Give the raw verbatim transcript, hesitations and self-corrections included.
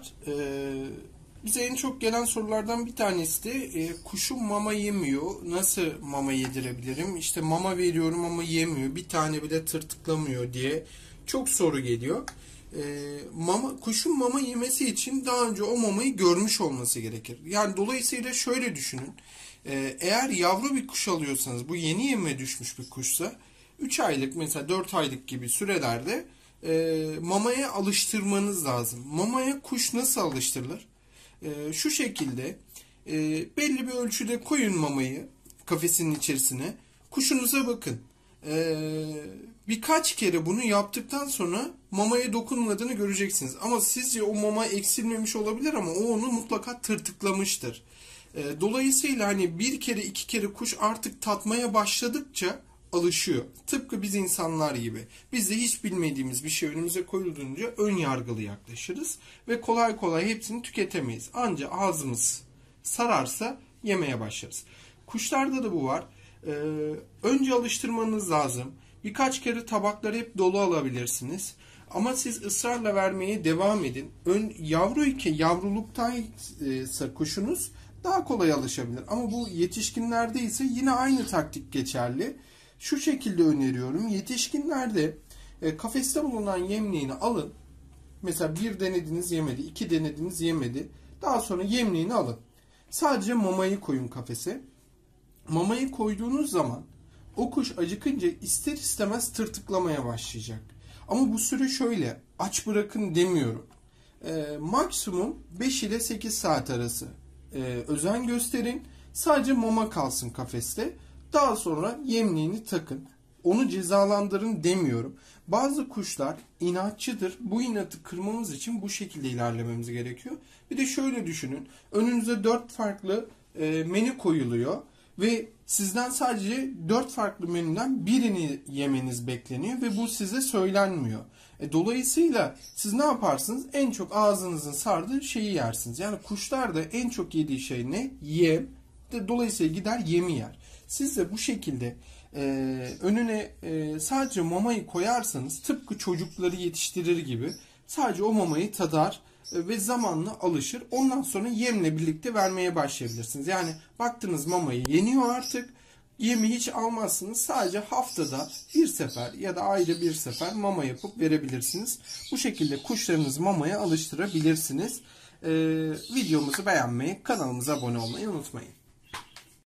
var. Ee, bize en çok gelen sorulardan bir tanesi de e, kuşum mama yemiyor. Nasıl mama yedirebilirim? İşte mama veriyorum ama yemiyor. Bir tane bile tırtıklamıyor diye çok soru geliyor. Ee, mama, kuşun mama yemesi için daha önce o mamayı görmüş olması gerekir. Yani dolayısıyla şöyle düşünün. Ee, eğer yavru bir kuş alıyorsanız, bu yeni yeme düşmüş bir kuşsa, üç aylık mesela dört aylık gibi sürelerde e, mamaya alıştırmanız lazım. Mamaya kuş nasıl alıştırılır? E, şu şekilde e, belli bir ölçüde koyun mamayı kafesinin içerisine. Kuşunuza bakın. E, birkaç kere bunu yaptıktan sonra mamaya dokunmadığını göreceksiniz. Ama sizce o mama eksilmemiş olabilir ama o onu mutlaka tırtıklamıştır. E, dolayısıyla hani bir kere iki kere kuş artık tatmaya başladıkça alışıyor. Tıpkı biz insanlar gibi. Biz de hiç bilmediğimiz bir şey önümüze koyulduğunca ön yargılı yaklaşırız ve kolay kolay hepsini tüketemeyiz. Ancak ağzımız sararsa yemeye başlarız. Kuşlarda da bu var. Ee, önce alıştırmanız lazım. Birkaç kere tabakları hep dolu alabilirsiniz. Ama siz ısrarla vermeye devam edin. Ön, yavru iken yavruluktaysa kuşunuz daha kolay alışabilir. Ama bu yetişkinlerde ise yine aynı taktik geçerli. Şu şekilde öneriyorum. Yetişkinlerde e, kafeste bulunan yemliğini alın. Mesela bir denediniz yemedi, iki denediniz yemedi. Daha sonra yemliğini alın. Sadece mamayı koyun kafese. Mamayı koyduğunuz zaman o kuş acıkınca ister istemez tırtıklamaya başlayacak. Ama bu süre şöyle, aç bırakın demiyorum. E, maksimum beş ile sekiz saat arası e, özen gösterin. Sadece mama kalsın kafeste. Daha sonra yemliğini takın. Onu cezalandırın demiyorum. Bazı kuşlar inatçıdır. Bu inatı kırmamız için bu şekilde ilerlememiz gerekiyor. Bir de şöyle düşünün. Önünüze dört farklı e, menü koyuluyor. Ve sizden sadece dört farklı menüden birini yemeniz bekleniyor. Ve bu size söylenmiyor. E, dolayısıyla siz ne yaparsınız? En çok ağzınızın sardığı şeyi yersiniz. Yani kuşlar da en çok yediği şey ne? Yem. Dolayısıyla gider yemi yer. Siz de bu şekilde e, önüne e, sadece mamayı koyarsanız tıpkı çocukları yetiştirir gibi sadece o mamayı tadar e, ve zamanla alışır. Ondan sonra yemle birlikte vermeye başlayabilirsiniz. Yani baktınız mamayı yeniyor artık. Yemi hiç almazsınız. Sadece haftada bir sefer ya da ayda bir sefer mama yapıp verebilirsiniz. Bu şekilde kuşlarınızı mamaya alıştırabilirsiniz. E, videomuzu beğenmeyi, kanalımıza abone olmayı unutmayın.